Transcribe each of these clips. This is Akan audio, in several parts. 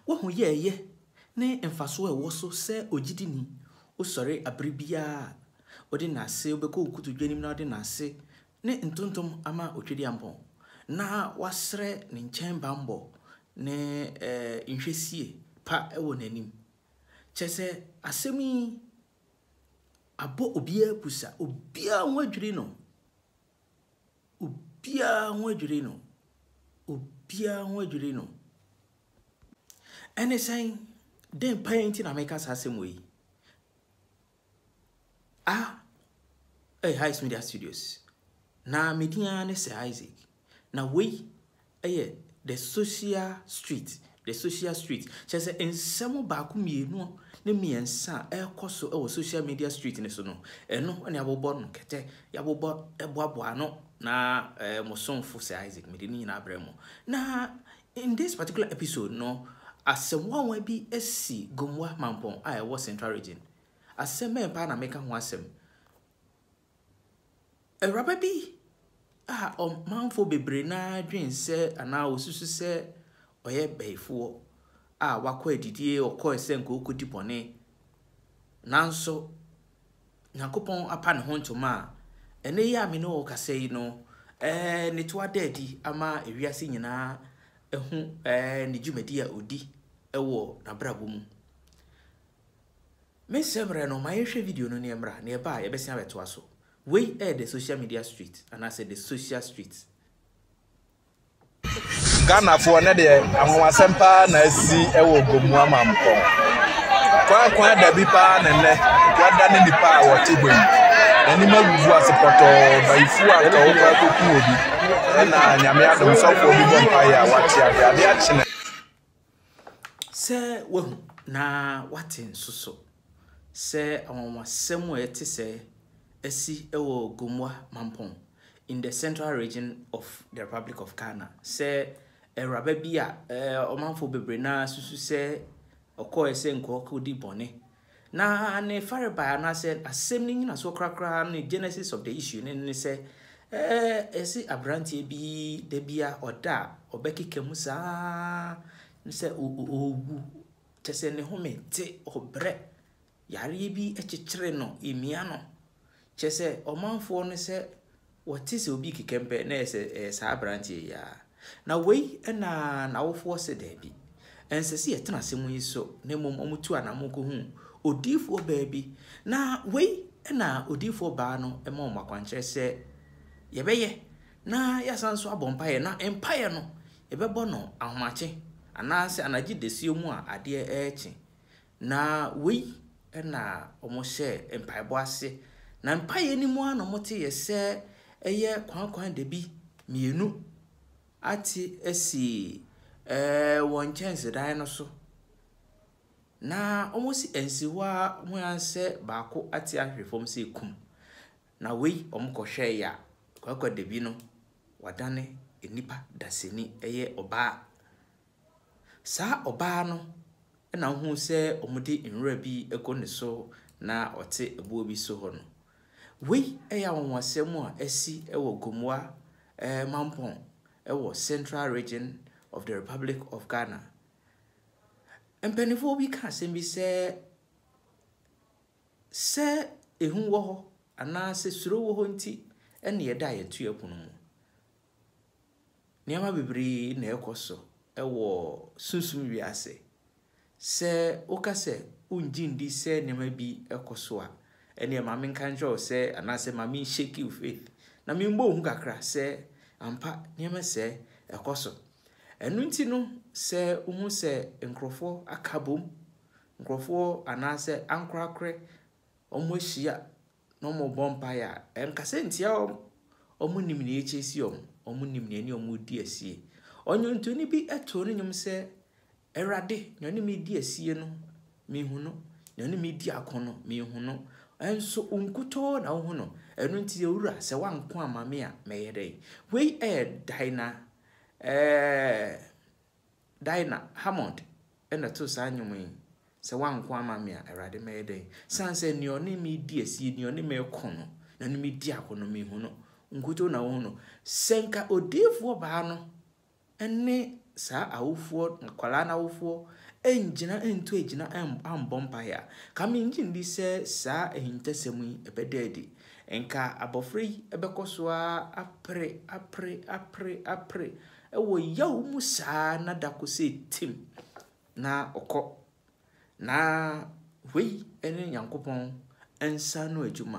wo hu ye ne mfaso e wo so se ogidini o sori abribia odi na ase obeko okutu dwanim na odi na ase ne ntontom ama otwedi ampon na wasre ne nchen bambo ne nhwesie pa e wo nanim chese asemi abo obia pusa obia wadwiri no ene saying den paint na make us asemi Highs Media Studios. Na media ne se Isaac. Na we the social street. Chese ensemo baako mienu ne miensa ekoso e social media street ne so no. Eno ne abobo no kete yabobo eboabo no na mosonfo se Isaac me de ni na abremo. Na in this particular episode no asemo wan bi esi Gomoa Mampong I was Central Region. Asem pa na meka ho asem. Eraba bi manfo bebre na dwen se ana osusu se oye beifo wakọ adidie okọ ese nko okodi bone nanso Nyankopon apa ne ho ntoma ene ya me no okasei no ne to adadi ama ewiase nyina ehu ne dwumadi a odi ewo na brabo mu me semre no mayehwe video no ne emra ne ba ye besia beto aso we the social media street and I said the social street Ghana for ne de anwasempa na asi ewo Gomoa Mampong kwa da bi pa ne wada ne nipa a wote ani maguvu asepoto baifu aka okwa koku obi na nyame adom sofo obi bompa ya wate ade a chine se wo na wate nsoso se anwasem ete se esi ewo Gomoa Mampong in the Central Region of the Republic of Ghana. Se eraba bia omanfo bebre na susu se okọ ese nko okodi bone. Na ne fareba na se asem ni na so krakra ne genesis of the issue ne se esi abrantie bi de bia oda obekike musa se owu tese ne homete obre yare bi echichire no emia no chese omanfo no se watise obi kikempe na ese sa abrantie ya na wei na wofo se da bi ensese yetena asemu yi so na mom omutu anamoko hu odifo baabi na wei na odifo ba no ema omakwanche se yebeye na yasanso abompaye na empaye no ebebo no ahomache anase anaji desio mu a ade echi na wei na omose empaibo ase na mpaye ni mu ana mote yese eye kwankwan de bi mienu ati esi won chance dan no so na omosi ensiwa mo yanse baako ati ahwefom se kum na wei omkohwe ya kwakwa de bi no wadane enipa daseni eye oba sa oba no na hu se omudi nra bi ekone so na ote ebuo bi so ho no wei eya wonwasem a esi ewo Gomoa Mampong ewo Central Region of the Republic of Ghana. Empenifo bi ka asem bi se ehun wo ho ana se suro wo ho nti ene yeda yetu yapunu mu. Niama bibiri na ekoso ewo sunsum wiase. Se okase unjindi se niama bi ekoso a ene mama nkanjo se anase mama shake you faith na mimbo hu kakra se ampa niama se ekoso enu nti no se uhu se nkrofo akabom nkrofo anase ankrakre omo hia no mo bompa ya enkase ntia omo nimne echesi omo nimne ani omo di asie onyo ntoni bi eto no nyum se erade nyone me di asie no me hu no nyone me di akono me hu no enso unkuto na wo no enu nti ewura se wanko amame a meyede we Dina Hammond ena to sa nyum se wanko amame a erade meyede sanse ni oni me di asie ni oni me kono na ni me di akono me hu no nkuto na wo no senka odefo ba no ene sa awufuo kwala na awufuo enjina ento ejina ambompa ya kame engine di se sa ehintesemu yi ebededi enka abofrei ebekoso apre ewo yaw mu sa na dakose tim na okọ na wei ene Nyankopɔn ensa no adwuma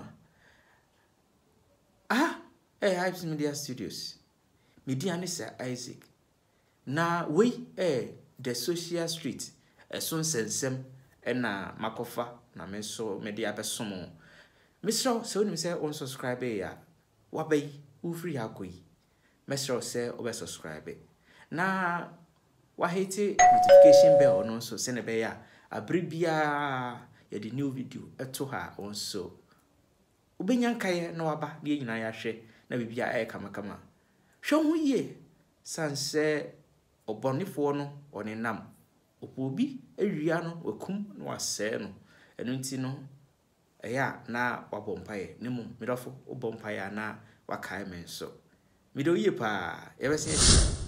Hypes Media Studios media ne sa Isaac na wei the social street eson sensem na makofa na menso media besomo mesro se onim se on subscribe ya wabai wo free akoi mesro se obe subscribe na wa hit notification bell no so se ne be ya abribia ya the new video eto ha on so obenyan kaye na waba ne nyina ya hwe na bibia kama hwe ho ye sanse obonifo no onenam opobi awia no wakum no wasɛ no eno nti no eya na wabompaye nemu medofo obompaye na wakae men so mido ye pa yebese